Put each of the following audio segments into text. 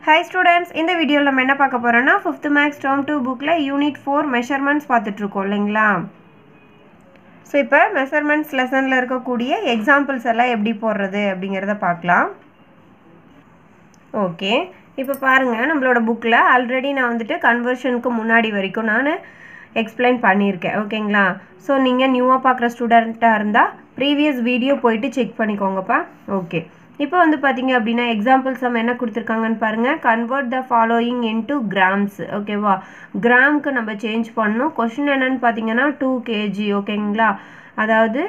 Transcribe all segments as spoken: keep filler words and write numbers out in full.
Hi students, in the video நம்ம என்ன பார்க்க போறோம்னா fifth Max Term two bookல Unit four Measurements பார்த்துட்டு இருக்கோம் இல்லைங்களா? ஸோ இப்போ மெஷர்மெண்ட்ஸ் லெசனில் இருக்கக்கூடிய எக்ஸாம்பிள்ஸ் எல்லாம் எப்படி போடுறது அப்படிங்கிறத பார்க்கலாம். ஓகே, இப்போ பாருங்கள், நம்மளோட புக்கில் ஆல்ரெடி நான் வந்துட்டு கன்வர்ஷனுக்கு முன்னாடி வரைக்கும் நான் எக்ஸ்பிளைன் பண்ணியிருக்கேன். ஓகேங்களா? ஸோ நீங்கள் நியூவாக பார்க்குற ஸ்டூடெண்ட்டாக இருந்தால் ப்ரீவியஸ் வீடியோ போயிட்டு செக் பண்ணிக்கோங்கப்பா. ஓகே, இப்போ வந்து பார்த்தீங்க அப்படின்னா எக்ஸாம்பிள்ஸ் நம்ம என்ன கொடுத்துருக்காங்கன்னு பாருங்கள். Convert the following into grams. ஓகேவா? கிராம்க்கு நம்ம சேஞ்ச் பண்ணணும். கொஷின் என்னன்னு பார்த்தீங்கன்னா டூ கேஜி. ஓகேங்களா? அதாவது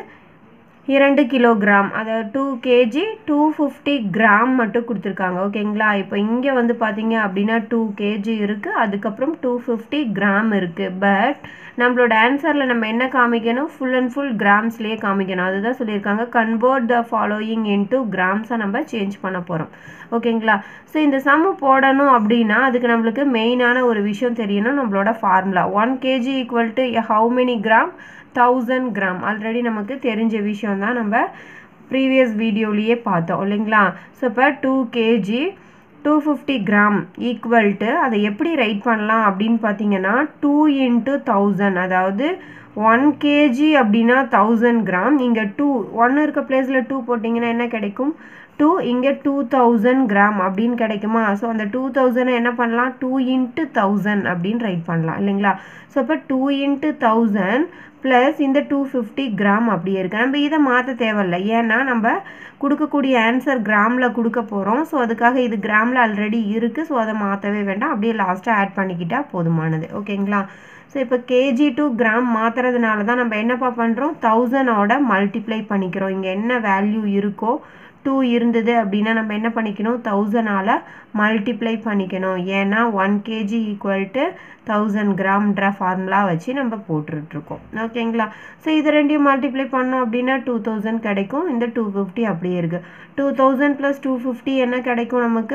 இரண்டு கிலோகிராம், அதாவது two KG two fifty gram மட்டும் கொடுத்துருக்காங்க. ஓகேங்களா? இப்போ இங்கே வந்து பார்த்தீங்க அப்படின்னா டூ கேஜி இருக்குது, அதுக்கப்புறம் டூ ஃபிஃப்டி கிராம் இருக்குது. பட் நம்மளோட ஆன்சரில் நம்ம என்ன காமிக்கணும்? ஃபுல் அண்ட் ஃபுல் கிராம்ஸ்லேயே காமிக்கணும். அதுதான் சொல்லியிருக்காங்க. கன்வெர்ட் த ஃபாலோயிங் இன்டு கிராம்ஸை நம்ம சேஞ்ச் பண்ண போகிறோம். ஓகேங்களா? ஸோ இந்த சம்மு போடணும் அப்படின்னா அதுக்கு நம்மளுக்கு மெயினான ஒரு விஷயம் தெரியணும். நம்மளோட formula one KG equal to how many gram? Thousand gram. Already நமக்கு தெரிஞ்ச விஷயம் தான், நம்ம ப்ரீவியஸ் வீடியோலேயே பார்த்தோம் இல்லைங்களா? ஸோ இப்போ two KG two fifty gram equal to அதை எப்படி ரைட் பண்ணலாம் அப்படின்னு பார்த்தீங்கன்னா டூ இன்ட்டு தௌசண்ட். அதாவது ஒன் கேஜி அப்படின்னா தௌசண்ட் கிராம். இங்கே டூ ஒன்று இருக்க பிளேஸில் டூ போட்டிங்கன்னா என்ன கிடைக்கும்? டூ. இங்கே டூ தௌசண்ட் கிராம் அப்படின்னு கிடைக்குமா? ஸோ அந்த டூ தௌசண்ட் என்ன பண்ணலாம்? டூ இன்ட்டு தௌசண்ட் அப்படின்னு ரைட் பண்ணலாம் இல்லைங்களா? ஸோ இப்போ டூ இன்ட்டு தௌசண்ட் ப்ளஸ் இந்த டூ ஃபிஃப்டி கிராம் அப்படியே இருக்குது. நம்ம இதை மாற்ற தேவையில்லை, ஏன்னா நம்ம கொடுக்கக்கூடிய ஆன்சர் கிராமில் கொடுக்க போகிறோம். ஸோ அதுக்காக இது கிராமில் ஆல்ரெடி இருக்குது. ஸோ அதை மாற்றவே வேண்டாம், அப்படியே லாஸ்ட்டாக ஆட் பண்ணிக்கிட்டால் போதுமானது. ஓகேங்களா? ஸோ இப்போ கேஜி டு கிராம் மாற்றுறதுனால தான் நம்ம என்னப்பா பண்ணுறோம்? தௌசண்டோட மல்டிப்ளை பண்ணிக்கிறோம். இங்கே என்ன வேல்யூ இருக்கோ, டூ இருந்தது அப்படின்னா நம்ம என்ன பண்ணிக்கணும்? தௌசண்டால் மல்டிப்ளை பண்ணிக்கணும். ஏன்னா one KG equal to thousand கிராம்ன்ற ஃபார்முலா வச்சு நம்ம போட்டுருட்ருக்கோம். ஓகேங்களா? ஸோ இது ரெண்டையும் மல்டிப்ளை பண்ணோம் அப்படின்னா டூ தௌசண்ட் கிடைக்கும். இந்த டூ ஃபிஃப்டி அப்படியே இருக்குது. Two thousand plus two fifty என்ன கிடைக்கும் நமக்கு?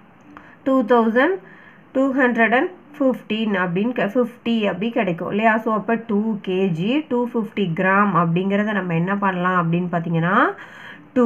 Two thousand two hundred and fifteen அப்படின்னு ஃபிஃப்டி அப்படி கிடைக்கும் இல்லையா? ஸோ அப்போ two KG two fifty gram அப்படிங்கிறத நம்ம என்ன பண்ணலாம் அப்படின்னு பார்த்தீங்கன்னா டூ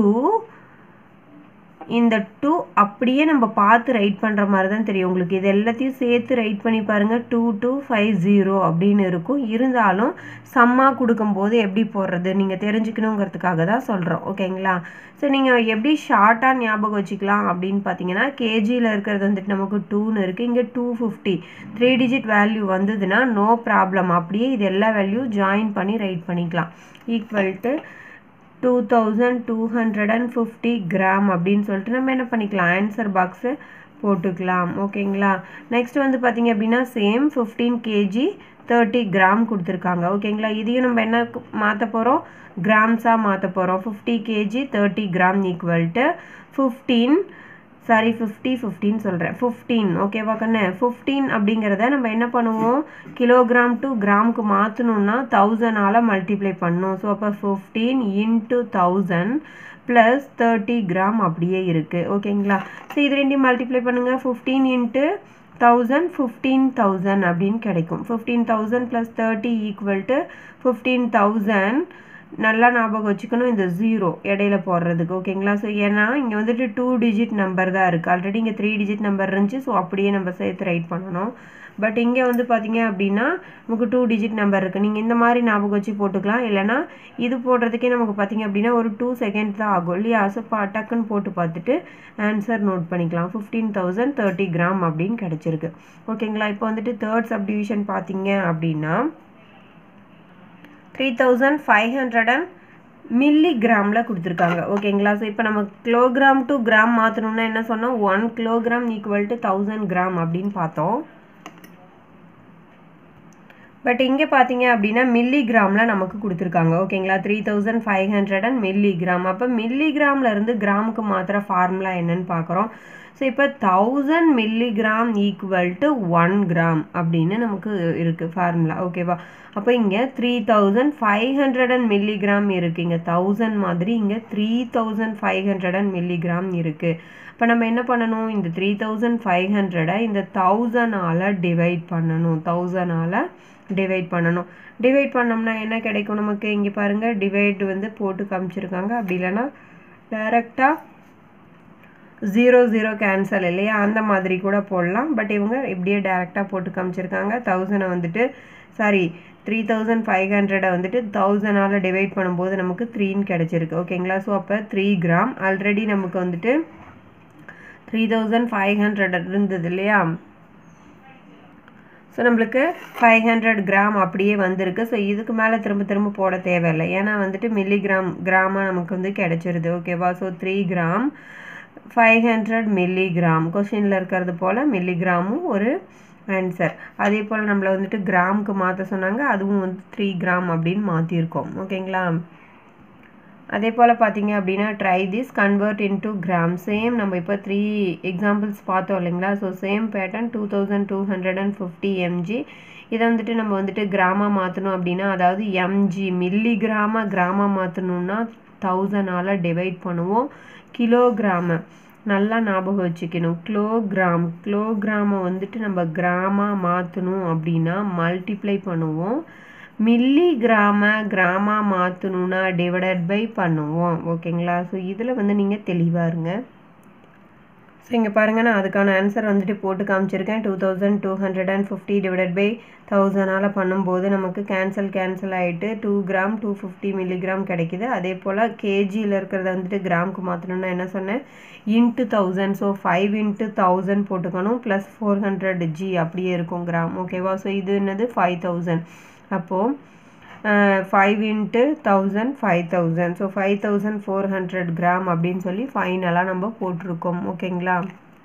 இந்த டூ அப்படியே நம்ம பார்த்து ரைட் பண்ணுற மாதிரி தான் தெரியும் உங்களுக்கு. இது எல்லாத்தையும் சேர்த்து ரைட் பண்ணி பாருங்கள். டூ டூ ஃபைவ் ஜீரோ அப்படின்னு இருக்கும். இருந்தாலும் சம்மா கொடுக்கும்போது எப்படி போடுறது நீங்கள் தெரிஞ்சுக்கணுங்கிறதுக்காக தான் சொல்கிறோம். ஓகேங்களா? ஸோ நீங்கள் எப்படி ஷார்ட்டாக ஞாபகம் வச்சுக்கலாம் அப்படின்னு பார்த்தீங்கன்னா கேஜியில் இருக்கிறது வந்துட்டு நமக்கு டூன்னு இருக்குது. இங்கே two fifty three digit value வந்ததுன்னா நோ ப்ராப்ளம், அப்படியே இது எல்லா வேல்யூ ஜாயின் பண்ணி ரைட் பண்ணிக்கலாம். Equal to two thousand two hundred and fifty gram அப்படின்னு சொல்லிட்டு நம்ம என்ன பண்ணிக்கலாம்? ஆன்சர் பாக்ஸு போட்டுக்கலாம். ஓகேங்களா? நெக்ஸ்ட் வந்து பார்த்தீங்க அப்படின்னா same fifteen KG thirty gram கொடுத்துருக்காங்க. ஓகேங்களா? இதையும் நம்ம என்ன மாற்ற போகிறோம்? கிராம்ஸாக மாற்ற போகிறோம். Fifty KG thirty gram equal to fifteen sorry fifty ஃபிஃப்டின்னு சொல்கிறேன் ஃபிஃப்டீன். ஓகேவா கண்ணு? ஃபிஃப்டீன் அப்படிங்கிறத நம்ம என்ன பண்ணுவோம்? கிலோகிராம் டு கிராமுக்கு மாற்றணுன்னா தௌசண்டால் மல்டிப்ளை பண்ணணும். ஸோ அப்போ fifteen into thousand plus thirty gram அப்படியே இருக்குது. ஓகேங்களா? ஸோ இது ரெண்டையும் மல்டிப்ளை பண்ணுங்கள். Fifteen into thousand fifteen thousand அப்படின்னு கிடைக்கும். Fifteen thousand plus thirty equal to fifteen thousand. நல்லா ஞாபகம் வச்சுக்கணும் இந்த ஜீரோ இடையில போடுறதுக்கு. ஓகேங்களா? ஸோ ஏன்னா இங்கே வந்துட்டு டூ டிஜிட் நம்பர் தான் இருக்குது. ஆல்ரெடி இங்கே த்ரீ டிஜிட் நம்பர் இருந்துச்சு. ஸோ அப்படியே நம்ம சேர்த்து ரைட் பண்ணணும். பட் இங்கே வந்து பார்த்தீங்க அப்படின்னா நமக்கு டூ டிஜிட் நம்பர் இருக்குது. நீங்கள் இந்த மாதிரி ஞாபகம் வச்சு போட்டுக்கலாம். இல்லைனா இது போடுறதுக்கே நமக்கு பார்த்தீங்க அப்படின்னா ஒரு டூ செகண்ட் தான் ஆகும் இல்லையா? ஸோ பா டக்குன்னு போட்டு பார்த்துட்டு ஆன்சர் நோட் பண்ணிக்கலாம். ஃபிஃப்டீன் தௌசண்ட் தேர்ட்டி கிராம் அப்படின்னு கிடச்சிருக்கு. ஓகேங்களா? இப்போ வந்துட்டு தேர்ட் சப்டிவிஷன் பார்த்தீங்க அப்படின்னா three thousand five hundred and மில்லி கிராமில் கொடுத்துருக்காங்க. ஓகேங்களா? ஸோ இப்போ நம்ம கிலோகிராம் டு கிராம் மாற்றணும்னா என்ன சொன்னோம்? One kilogram equal to thousand gram அப்படின்னு பார்த்தோம். பட் இங்கே பார்த்தீங்க அப்படின்னா மில்லி கிராமில் நமக்கு கொடுத்துருக்காங்க. ஓகேங்களா? Three thousand five hundred and milligram. அப்போ மில்லி கிராமில் இருந்து கிராமுக்கு மாத்திர ஃபார்முலா என்னன்னு பார்க்குறோம். ஸோ இப்போ thousand milligram equal to one gram அப்படின்னு நமக்கு இருக்குது ஃபார்முலா. ஓகேவா? அப்போ இங்கே three thousand five hundred and milligram இருக்குது. இங்கே தௌசண்ட் மாதிரி இங்கே three thousand five hundred and milligram இருக்குது. இப்போ நம்ம என்ன பண்ணணும்? இந்த த்ரீ தௌசண்ட் ஃபைவ் ஹண்ட்ரடை இந்த தௌசண்டால் டிவைட் பண்ணணும். தௌசண்டால் டிவைட் பண்ணணும். டிவைட் பண்ணோம்னா என்ன கிடைக்கும் நமக்கு? இங்கே பாருங்கள், டிவைட் வந்து போட்டு காமிச்சிருக்காங்க. அப்படி இல்லைன்னா டைரெக்டாக ஜீரோ ஜீரோ கேன்சல் இல்லையா, அந்த மாதிரி கூட போடலாம். பட் இவங்க இப்படியே டேரெக்டாக போட்டு காமிச்சிருக்காங்க. தௌசண்டை வந்துட்டு சாரி த்ரீ தௌசண்ட் ஃபைவ் ஹண்ட்ரடை வந்துட்டு தௌசண்டால் டிவைட் பண்ணும்போது நமக்கு த்ரீன்னு கிடச்சிருக்கு. ஓகேங்களா. ஸோ அப்போ த்ரீ கிராம் ஆல்ரெடி நமக்கு வந்துட்டு த்ரீ தௌசண்ட் ஃபைவ் ஹண்ட்ரட் இருந்தது இல்லையா. ஸோ நம்மளுக்கு ஃபைவ் ஹண்ட்ரட் கிராம் அப்படியே வந்திருக்கு. ஸோ இதுக்கு மேலே திரும்ப திரும்ப போட தேவையில்லை, ஏன்னா வந்துட்டு மில்லிகிராம் கிராமாக நமக்கு வந்து கிடச்சிருது. ஓகேவா. So three gram five hundred milligram கொஷினில் இருக்கிறது போல் மில்லிகிராமும் ஒரு ஆன்சர். அதே போல் நம்மளை வந்துட்டு கிராமுக்கு மாற்ற சொன்னாங்க, அதுவும் வந்து த்ரீ கிராம் அப்படின்னு மாற்றிருக்கோம். ஓகேங்களா. அதே போல் பார்த்தீங்க அப்படின்னா try this convert into gram. Same நம்ம இப்போ த்ரீ எக்ஸாம்பிள்ஸ் பார்த்தோம் இல்லைங்களா. So same pattern two thousand two hundred and fifty MG. இதை வந்துட்டு நம்ம வந்துட்டு கிராமாக மாற்றணும் அப்படின்னா, அதாவது எம்ஜி மில்லிகிராமாக கிராமாக மாற்றணுன்னா தௌசண்டால் டிவைட் பண்ணுவோம். கிலோகிராமை நல்லா ஞாபகம் வச்சுக்கணும். கிலோகிராம் கிலோகிராமை வந்துட்டு நம்ம கிராமாக மாற்றணும் அப்படின்னா மல்டிப்ளை பண்ணுவோம். மில்லிகிராமை கிராமாக மாற்றணுன்னா டிவைடட் பை பண்ணுவோம். ஓகேங்களா. ஸோ இதில் வந்து நீங்கள் தெளிவாக இருங்க. ஸோ இங்கே பாருங்கள், நான் அதுக்கான ஆன்சர் வந்துட்டு போட்டு காமிச்சிருக்கேன். Two thousand two hundred and fifty divided by தௌசண்டால் பண்ணும்போது நமக்கு கேன்சல் கேன்சல் ஆகிட்டு two gram two fifty milligram கிடைக்கிது. அதே போல் கேஜியில் இருக்கிறத வந்துட்டு கிராமுக்கு மாற்றணுன்னா என்ன சொன்னேன், into thousand. So five into thousand போட்டுக்கணும், ப்ளஸ் ஃபோர் ஹண்ட்ரட் ஜி அப்படியே இருக்கும் கிராம். ஓகேவா. ஸோ இது என்னது ஃபைவ் தௌசண்ட். அப்போது five into thousand five thousand. So five thousand four hundred gram அப்படின்னு சொல்லி ஃபைனலாக நம்ம போட்டிருக்கோம். ஓகேங்களா.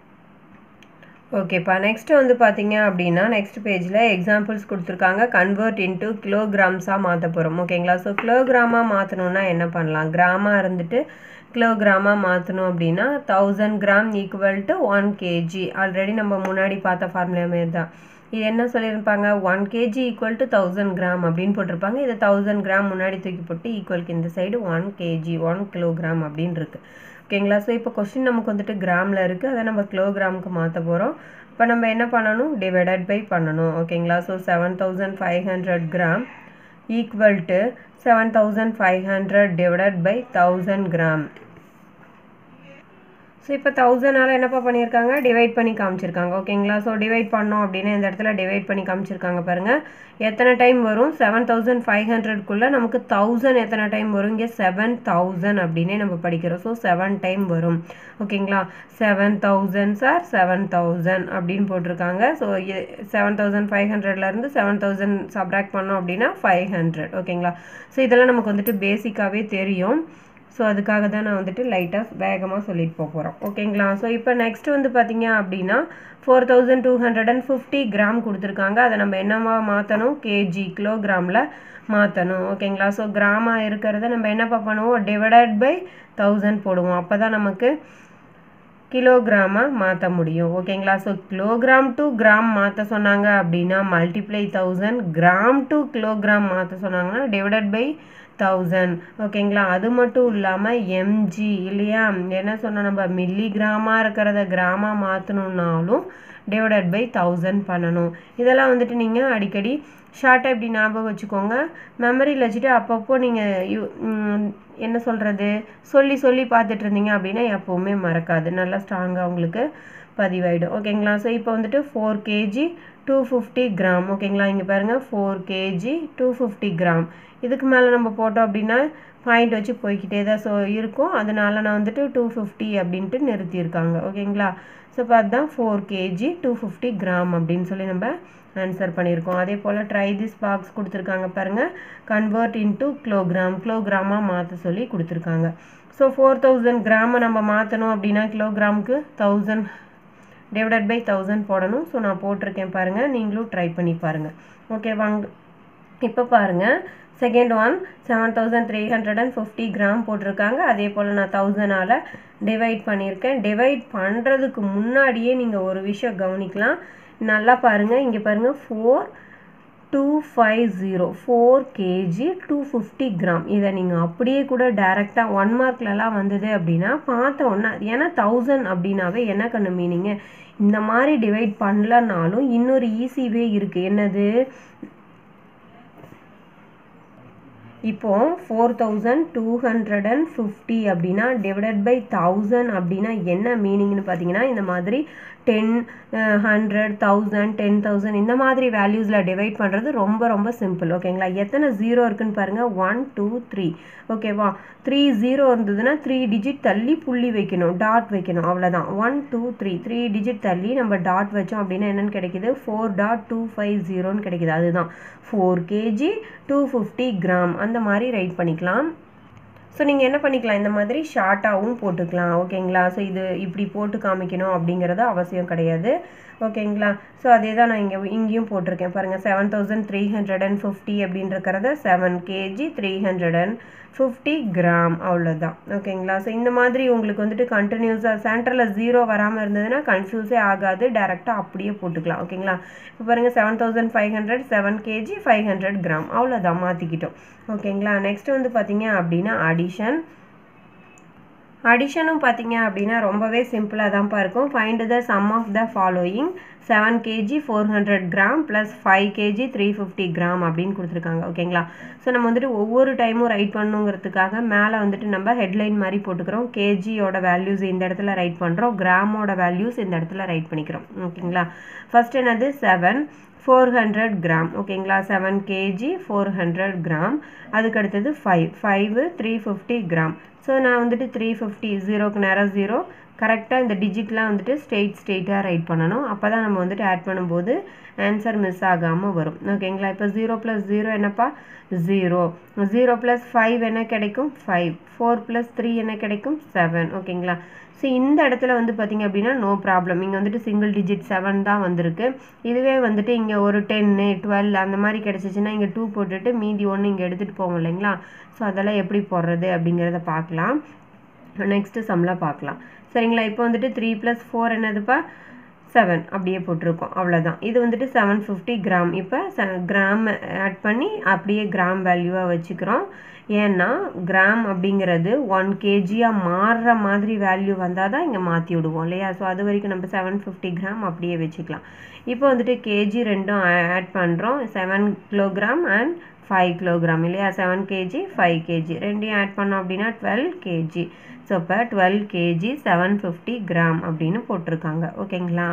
ஓகேப்பா. நெக்ஸ்ட்டு வந்து பார்த்தீங்க அப்படின்னா நெக்ஸ்ட் பேஜில் எக்ஸாம்பிள்ஸ் கொடுத்துருக்காங்க. கன்வெர்ட் இன்ட்டு கிலோகிராம்ஸாக மாற்ற போகிறோம். ஓகேங்களா. ஸோ கிலோகிராமாக மாற்றணுன்னா என்ன பண்ணலாம், கிராமாக இருந்துட்டு கிலோகிராமாக மாற்றணும் அப்படின்னா thousand gram equal to one KG. Already நம்ம முன்னாடி பார்த்த ஃபார்முலாமே தான். இது என்ன சொல்லியிருப்பாங்க, one KG equal to thousand gram அப்படின்னு போட்டிருப்பாங்க. இது தௌசண்ட் கிராம் முன்னாடி தூக்கி போட்டு ஈக்குவலுக்கு இந்த side one KG one kilogram அப்படின்னு இருக்குது. ஓகேங்களா. ஸோ இப்போ கொஸ்டின் நமக்கு வந்துட்டு கிராமில் இருக்குது, அதை நம்ம கிலோகிராமுக்கு மாற்ற போகிறோம். இப்போ நம்ம என்ன பண்ணணும், டிவைடட் பை பண்ணணும். ஓகேங்களா. So seven thousand five hundred gram equal to seven thousand five hundred divided by thousand gram. So இப்போ தௌசண்டால் என்னப்பா பண்ணியிருக்காங்க, டிவைட் பண்ணி காமிச்சிருக்காங்க. ஓகேங்களா. ஸோ டிவைட் பண்ணோம் அப்படின்னா இந்த இடத்துல டிவைட் பண்ணி காமிச்சிருக்காங்க பாருங்கள். எத்தனை டைம் வரும், செவன் தௌசண்ட் ஃபைவ் ஹண்ட்ரட்குள்ளே நமக்கு தௌசண்ட் எத்தனை டைம் வரும், இங்கே செவன் தௌசண்ட் அப்படின்னே நம்ம படிக்கிறோம். ஸோ செவன் டைம் வரும். ஓகேங்களா. Seven thousand sir seven thousand அப்படின்னு போட்டிருக்காங்க. ஸோ செவன் தௌசண்ட் ஃபைவ் ஹண்ட்ரட்லேருந்து செவன் தௌசண்ட் சப்ராக்ட் பண்ணோம் அப்படின்னா ஃபைவ் ஹண்ட்ரட். ஓகேங்களா. ஸோ இதெல்லாம் நமக்கு வந்துட்டு பேசிக்காகவே தெரியும். ஸோ அதுக்காக தான் நான் வந்துட்டு லைட்டாக வேகமாக சொல்லிட்டு போக போகிறோம். ஓகேங்களா. ஸோ இப்போ நெக்ஸ்ட் வந்து பார்த்தீங்க அப்படின்னா four thousand two hundred and fifty gram கொடுத்துருக்காங்க. அதை நம்ம என்னவா மாற்றணும், கேஜி கிலோகிராமில் மாற்றணும். ஓகேங்களா. ஸோ கிராமாக இருக்கிறத நம்ம என்னப்பா பண்ணுவோம், டிவைடட் பை தௌசண்ட் போடுவோம். அப்போ தான் நமக்கு கிலோகிராமாக மாற்ற முடியும். ஓகேங்களா. ஸோ கிலோகிராம் டு கிராம் மாற்ற சொன்னாங்க அப்படின்னா multiply thousand, gram to kilogram மாற்ற சொன்னாங்கன்னா டிவைடட் பை தௌசண்ட். ஓகேங்களா. அது மட்டும் இல்லாமல் எம்ஜி இல்லையா, என்ன சொன்னால் நம்ம மில்லிகிராமாக இருக்கிறத கிராமாக மாற்றணுன்னாலும் டிவைடட் பை தௌசண்ட் பண்ணணும். இதெல்லாம் வந்துட்டு நீங்கள் அடிக்கடி ஷார்ட்டாக இப்படி ஞாபகம் வச்சுக்கோங்க. மெமரியில் வச்சுட்டு அப்பப்போ நீங்கள் யூ என்ன சொல்கிறது சொல்லி சொல்லி பார்த்துட்டு இருந்தீங்க அப்படின்னா எப்போவுமே மறக்காது, நல்லா ஸ்ட்ராங்காக உங்களுக்கு பதிவாயிடும். ஓகேங்களா. ஸோ இப்போ வந்துட்டு four KG two fifty gram. ஓகேங்களா. இங்கே பாருங்கள் four KG two fifty gram. இதுக்கு மேலே நம்ம போட்டோம் அப்படின்னா பாயிண்ட் வச்சு போய்கிட்டே தான் ஸோ இருக்கும். அதனால நான் வந்துட்டு டூ ஃபிஃப்டி அப்படின்ட்டு நிறுத்தியிருக்காங்க. ஓகேங்களா. ஸோ இப்போ அதுதான் four KG two fifty gram அப்படின்னு சொல்லி நம்ம ஆன்சர் பண்ணியிருக்கோம். அதே போல் ட்ரை திஸ் பாக்ஸ் கொடுத்துருக்காங்க பாருங்கள். கன்வெர்ட் இன்ட்டு கிலோகிராம் கிலோகிராமாக மாற்ற சொல்லி கொடுத்துருக்காங்க. ஸோ ஃபோர் தௌசண்ட் கிராமை நம்ம மாற்றணும் அப்படின்னா கிலோகிராமுக்கு தௌசண்ட் டிவைடட் பை தௌசண்ட் போடணும். ஸோ நான் போட்டிருக்கேன் பாருங்கள், நீங்களும் ட்ரை பண்ணி பாருங்கள். ஓகே வாங்க. இப்போ பாருங்கள் second one seven thousand three hundred and fifty gram போட்டிருக்காங்க. அதே போல் நான் தௌசண்டால் டிவைட் பண்ணியிருக்கேன். டிவைட் பண்ணுறதுக்கு முன்னாடியே நீங்கள் ஒரு விஷயம் கவனிக்கலாம், நல்லா பாருங்கள். இங்கே பாருங்கள் four two five zero four KG two fifty gram. இதை நீங்கள் அப்படியே கூட டைரெக்டாக ஒன் மார்க்லலாம் வந்தது அப்படின்னா பார்த்த ஒன்றா, ஏன்னா தௌசண்ட் அப்படின்னாவே என்ன கண்ணு மீனிங்கு, இந்த மாதிரி டிவைட் பண்ணலனாலும் இன்னொரு ஈஸி வே இருக்குது. என்னது, இப்போ four thousand two hundred fifty அப்படின்னா divided by one thousand அப்படின்னா என்ன மீனிங்னு பார்த்தீங்கன்னா இந்த மாதிரி ten, one hundred, one thousand, ten thousand இந்த மாதிரி வேல்யூஸில் டிவைட் பண்ணுறது ரொம்ப ரொம்ப சிம்பிள் ஓகேங்களா. எத்தனை ஜீரோ இருக்குன்னு பாருங்கள், ஒன் டூ த்ரீ ஓகேவா. த்ரீ ஜீரோ இருந்ததுன்னா த்ரீ டிஜிட் தள்ளி புள்ளி வைக்கணும், டாட் வைக்கணும், அவ்வளோதான். One two three three digit தள்ளி நம்ம டாட் வச்சோம் அப்படின்னா என்னென்னு கிடைக்குது, ஃபோர் டாட் டூ ஃபைவ் ஜீரோன்னு கிடைக்குது. அதுதான் four KG two fifty gram அந்த மாதிரி ரைட் பண்ணிக்கலாம். ஸோ நீங்கள் என்ன பண்ணிக்கலாம், இந்த மாதிரி ஷார்ட்டாகவும் போட்டுக்கலாம் ஓகேங்களா. ஸோ இது இப்படி போட்டு காமிக்கணும் அப்படிங்கிறது அவசியம் கிடையாது ஓகேங்களா. ஸோ அதே தான் நான் இங்கே இங்கேயும் போட்டிருக்கேன் பாருங்கள், seven thousand three hundred and fifty அப்படின்றக்கிறத seven KG three hundred and fifty gram அவ்வளோதான் ஓகேங்களா. ஸோ இந்த மாதிரி உங்களுக்கு வந்துட்டு கண்டினியூஸாக சென்டரில் ஜீரோ வராமல் இருந்ததுன்னா கன்ஃபியூஸே ஆகாது, டேரெக்டாக அப்படியே போட்டுக்கலாம் ஓகேங்களா. இப்போ பாருங்கள் seven thousand five hundred seven KG five hundred gram அவ்வளோதான் மாற்றிக்கிட்டோம் ஓகேங்களா. நெக்ஸ்ட் வந்து பார்த்தீங்க அப்படின்னா அடிஷன். அடிஷனும் பார்த்தீங்க அப்படின்னா ரொம்பவே சிம்பிளாக தான்ப்பா இருக்கும். Find the sum of the following seven KG four hundred gram plus five KG three fifty gram அப்படின்னு கொடுத்துருக்காங்க ஓகேங்களா. ஸோ நம்ம வந்துட்டு ஒவ்வொரு டைமும் ரைட் பண்ணுங்கிறதுக்காக மேலே வந்துட்டு நம்ம ஹெட்லைன் மாதிரி போட்டுக்கிறோம். கேஜியோட வேல்யூஸ் இந்த இடத்துல ரைட் பண்ணுறோம், கிராமோட வேல்யூஸ் இந்த இடத்துல ரைட் பண்ணிக்கிறோம் ஓகேங்களா. ஃபர்ஸ்ட் என்னது செவன் ஃபோர் ஹண்ட்ரட் கிராம் ஓகேங்களா. Seven KG four hundred gram. அதுக்கு அடுத்தது five five three fifty gram. So நான் வந்துட்டு த்ரீ ஃபிஃப்டி ஜீரோக்கு நேரம் ஜீரோ கரெக்டாக இந்த டிஜிட்லாம் வந்துட்டு ஸ்ட்ரெயிட் ஸ்ட்ரெயிட்டாக ரைட் பண்ணணும். அப்போ தான் நம்ம வந்துட்டு ஆட் பண்ணும்போது ஆன்சர் மிஸ் ஆகாமல் வரும் ஓகேங்களா. இப்போ ஜீரோ ப்ளஸ் ஜீரோ என்னப்பா, ஜீரோ. ஜீரோ ப்ளஸ் ஃபைவ் என்ன கிடைக்கும், ஃபைவ். ஃபோர் ப்ளஸ் த்ரீ என்ன கிடைக்கும், செவன் ஓகேங்களா. ஸோ இந்த இடத்துல வந்து பார்த்திங்க அப்படின்னா நோ ப்ராப்ளம், இங்கே வந்துட்டு சிங்கிள் டிஜிட் செவன் தான் வந்திருக்கு. இதுவே வந்துட்டு இங்கே ஒரு டென்னு டுவெல் அந்த மாதிரி கிடச்சிச்சின்னா இங்கே டூ போட்டுட்டு மீதி ஒன்று இங்கே எடுத்துகிட்டு போவோம் இல்லைங்களா. ஸோ அதெல்லாம் எப்படி போடுறது அப்படிங்கிறத பார்க்கலாம், நெக்ஸ்ட்டு சம்மில் பார்க்கலாம் சரிங்களா. இப்போ வந்துட்டு த்ரீ ப்ளஸ் ஃபோர் என்னதுப்பா, செவன் அப்படியே போட்டிருக்கோம் அவ்வளோதான். இது வந்துட்டு செவன் ஃபிஃப்டி கிராம். இப்போ கிராம் ஆட் பண்ணி அப்படியே கிராம் வேல்யூவாக வச்சுக்கிறோம். ஏன்னா கிராம் அப்படிங்கிறது ஒன் கேஜியாக மாறுற மாதிரி வேல்யூ வந்தால் தான் இங்கே மாற்றி விடுவோம் இல்லையா. ஸோ அது வரைக்கும் நம்ம செவன் ஃபிஃப்டி கிராம் அப்படியே வச்சுக்கலாம். இப்போ வந்துட்டு கேஜி ரெண்டும் ஆட் பண்ணுறோம், seven kilogram and five kilogram இல்லையா. செவன் கேஜி ஃபைவ் கேஜி ரெண்டையும் ஆட் பண்ணோம் அப்படின்னா டுவெல் கேஜி. ஸோ இப்போ twelve KG seven fifty gram அப்படின்னு போட்டிருக்காங்க ஓகேங்களா.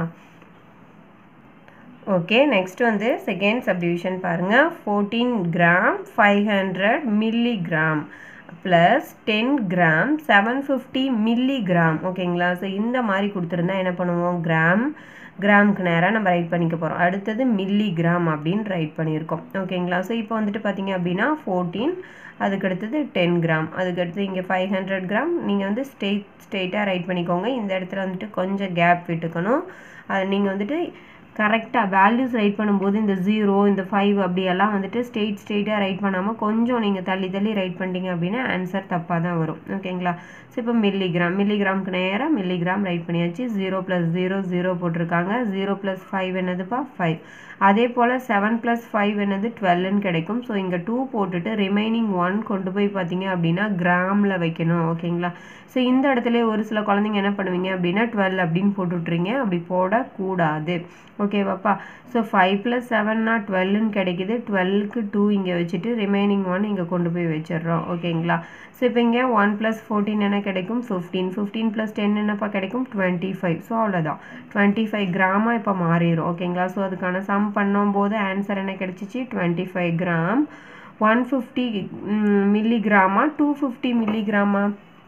ஓகே நெக்ஸ்ட் வந்து செகண்ட் சப்டிவிஷன் பாருங்கள், fourteen gram five hundred milligram plus ten gram seven fifty milligram ஓகேங்களா. ஸோ இந்த மாதிரி கொடுத்துருந்தா என்ன பண்ணுவோம், கிராம் கிராமுக்கு நேராக நம்ம ரைட் பண்ணிக்க போகிறோம். அடுத்தது மில்லிகிராம் அப்படின்னு ரைட் பண்ணியிருக்கோம் ஓகேங்களா. ஸோ இப்போ வந்துட்டு பார்த்தீங்க அப்படின்னா ஃபோர்டீன், அதுக்கு அடுத்தது டென் கிராம், அதுக்கு அடுத்து இங்கே ஃபைவ் ஹண்ட்ரட் கிராம். நீங்கள் வந்து ஸ்ட்ரெயிட் ஸ்ட்ரெயிட்டாக ரைட் பண்ணிக்கோங்க. இந்த இடத்துல வந்துட்டு கொஞ்சம் கேப் விட்டுக்கணும். அது நீங்கள் வந்துட்டு கரெக்டாக வேல்யூஸ் ரைட் பண்ணும்போது இந்த ஜீரோ இந்த ஃபைவ் அப்படியெல்லாம் வந்துட்டு ஸ்ட்ரெயிட் ஸ்ட்ரெயிட்டாக ரைட் பண்ணாமல் கொஞ்சம் நீங்கள் தள்ளி தள்ளி ரைட் பண்ணிட்டீங்க அப்படின்னா ஆன்சர் தப்பாக தான் வரும் ஓகேங்களா. ஸோ இப்போ மில்லிகிராம் மில்லிகிராமுக்கு நேராக மில்லிகிராம் ரைட் பண்ணியாச்சு. ஜீரோ ப்ளஸ் ஜீரோ ஜீரோ போட்டிருக்காங்க. ஜீரோ ப்ளஸ் ஃபைவ் என்னதுப்பா, ஃபைவ். அதே போல் செவன் ப்ளஸ் ஃபைவ் என்னது டுவெல்னு கிடைக்கும். ஸோ இங்கே டூ போட்டுட்டு ரிமைனிங் ஒன் கொண்டு போய் பார்த்தீங்க அப்படின்னா கிராமில் வைக்கணும் ஓகேங்களா. ஸோ இந்த இடத்துல ஒரு சில குழந்தைங்க என்ன பண்ணுவீங்க அப்படின்னா டுவெல் அப்படின்னு போட்டுட்றீங்க, அப்படி போடக்கூடாது ஓகேவாப்பா. ஸோ ஃபைவ் ப்ளஸ் செவன்னா டுவெல்னு கிடைக்கிது. டுவெல்க்கு டூ இங்கே வச்சுட்டு ரிமைனிங் ஒன் இங்கே கொண்டு போய் வச்சிடுறோம் ஓகேங்களா. ஸோ இப்போ இங்கே ஒன் ப்ளஸ் ஃபோர்டீன் என்ன கிடைக்கும், ஃபிஃப்டீன். ஃபிஃப்டீன் ப்ளஸ் டென் என்னப்பா கிடைக்கும், டுவெண்ட்டி ஃபைவ். ஸோ அவ்வளோதான், டுவெண்ட்டி ஃபைவ் கிராமாக இப்போ மாறிடும் ஓகேங்களா. ஸோ அதுக்கான சம் பண்ணும்போது ஆன்சர் என்ன கிடைச்சிச்சு, twenty five gram. One fifty மில்லிகிராமா டூ ஃபிஃப்டி மில்லிகிராமா,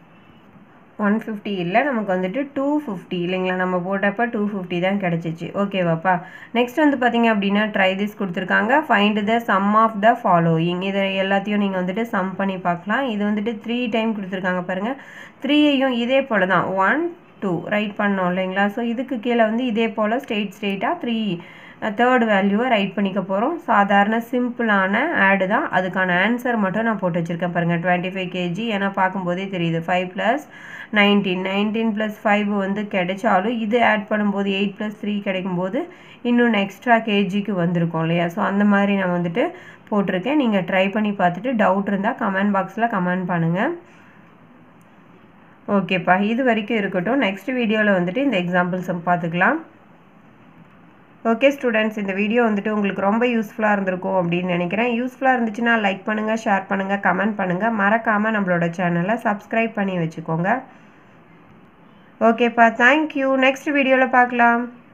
ஒன் ஃபிஃப்டி இல்லை நமக்கு வந்துட்டு டூ ஃபிஃப்டி இல்லைங்களா. நம்ம போட்டப்போ டூ ஃபிஃப்டி தான் கிடச்சிச்சு ஓகேவாப்பா. நெக்ஸ்ட் வந்து பார்த்தீங்க அப்படின்னா ட்ரை திஸ் கொடுத்துருக்காங்க, find the sum of the following. இதை எல்லாத்தையும் நீங்கள் வந்துட்டு சம் பண்ணி பார்க்கலாம். இது வந்துட்டு த்ரீ டைம் கொடுத்துருக்காங்க பாருங்கள். த்ரீயையும் இதே போல் தான் ஒன் டூ ரைட் பண்ணோம் இல்லைங்களா. ஸோ இதுக்கு கீழே வந்து இதே போல் ஸ்ட்ரெயிட் ஸ்ட்ரெயிட்டாக த்ரீ தேர்ட் வேல்யூவை ரைட் பண்ணிக்க போகிறோம். சாதாரண சிம்பிளான ஆடு தான், அதுக்கான ஆன்சர் மட்டும் நான் போட்டு வச்சுருக்கேன் பாருங்கள், டுவெண்ட்டி ஃபைவ் கேஜி. ஏன்னா பார்க்கும்போதே தெரியுது five plus nineteen nineteen plus five வந்து கிடைச்சாலும் இது ஆட் பண்ணும்போது எயிட் ப்ளஸ் த்ரீ கிடைக்கும்போது இன்னொன்று எக்ஸ்ட்ரா கேஜிக்கு வந்திருக்கோம் இல்லையா. ஸோ அந்த மாதிரி நான் வந்துட்டு போட்டிருக்கேன். நீங்கள் ட்ரை பண்ணி பார்த்துட்டு டவுட் இருந்தால் கமெண்ட் பாக்ஸில் கமெண்ட் பண்ணுங்கள் ஓகேப்பா. இது வரைக்கும் இருக்கட்டும். நெக்ஸ்ட் வீடியோவில் வந்துட்டு இந்த எக்ஸாம்பிள்ஸ் பார்த்துக்கலாம் ஓகே ஸ்டூடெண்ட்ஸ், இந்த வீடியோ வந்துட்டு உங்களுக்கு ரொம்ப யூஸ்ஃபுல்லாக இருந்திருக்கும் அப்படின்னு நினைக்கிறேன். யூஸ்ஃபுல்லாக இருந்துச்சுன்னா லைக் பண்ணுங்கள், ஷேர் பண்ணுங்கள், கமெண்ட் பண்ணுங்கள். மறக்காமல் நம்மளோட சேனலை சப்ஸ்கிரைப் பண்ணி வச்சுக்கோங்க. ஓகேப்பா, தேங்க்யூ. நெக்ஸ்ட் வீடியோவில் பார்க்கலாம்.